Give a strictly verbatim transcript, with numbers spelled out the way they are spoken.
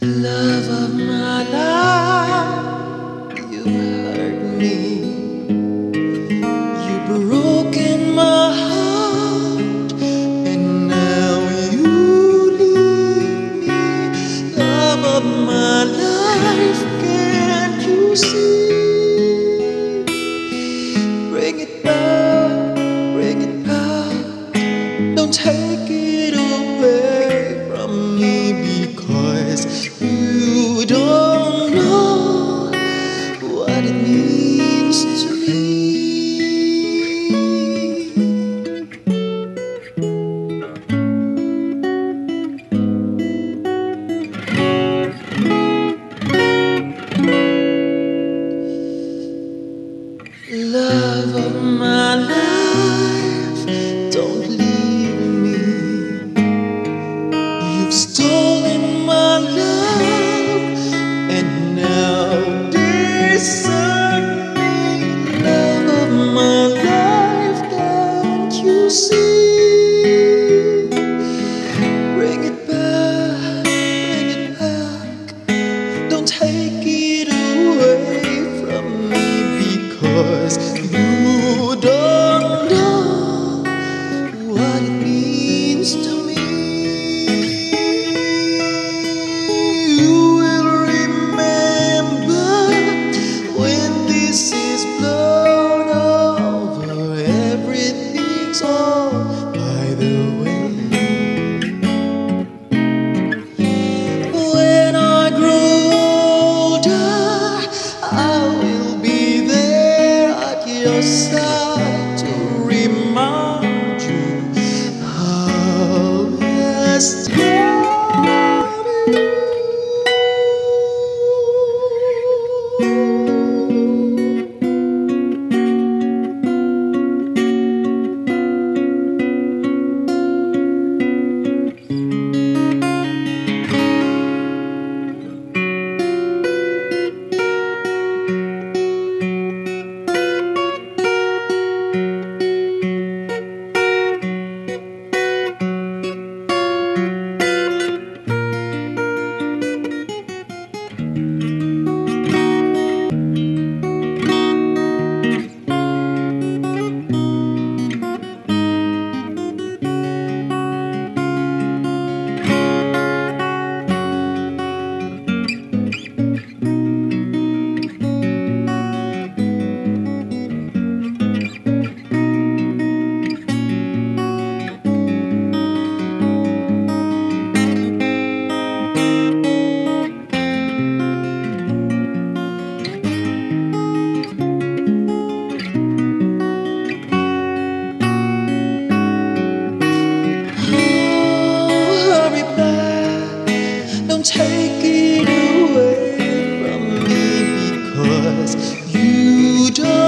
Love of my life, you hurt me. You've broken my heart, and now you leave me. Love of my life, can't you see? Bring it back, bring it back. Don't take it away from me, because you don't know what it means to me. Love of my life, don't leave me. You've stolen my love, and now desert me. Love of my life, can't you see? Bring it back, bring it back. Don't take it away from me, because you don't know what it means to me. You will remember when this is blown over, everything's all by the way. When I grow older, I will be there at your side to remind you how it's take it away from me, because you don't